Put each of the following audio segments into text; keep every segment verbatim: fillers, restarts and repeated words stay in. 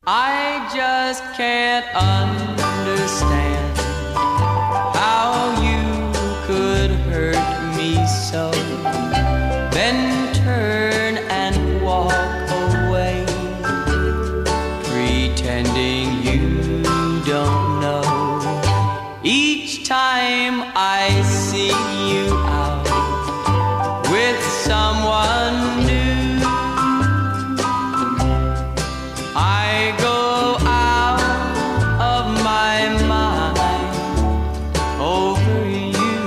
I just can't understand how you could hurt me so, then turn and walk away, pretending you don't know. Each time I see you out with someone new, I go out of my mind over you.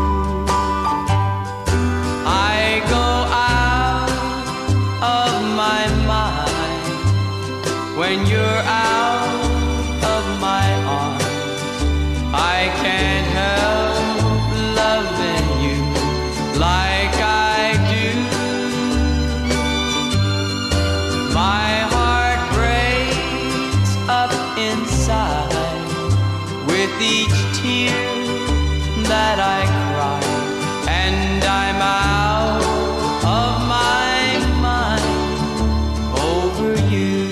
I go out of my mind when you're out of my arms. I can't help loving you like I do. My heart breaks up inside with each tear that I cry, and I'm out of my mind over you.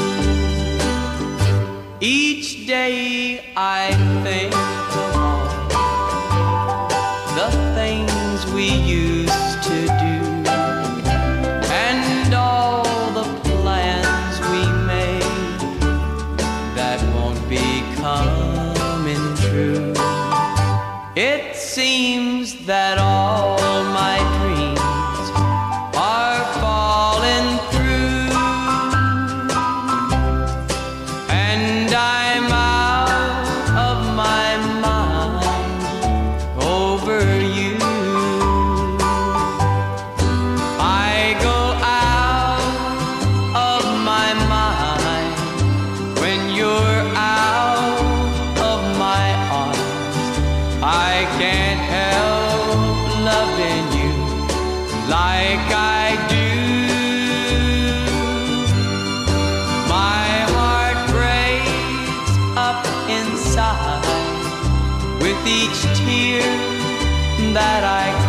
Each day I think of all the things we used to do, and all the plans we made that won't be coming true. It seems that all my dreams are falling through, and I'm out of my mind over you. I go out of my mind when you're out of my arms. I can't help loving you like I do. My heart breaks up inside with each tear that I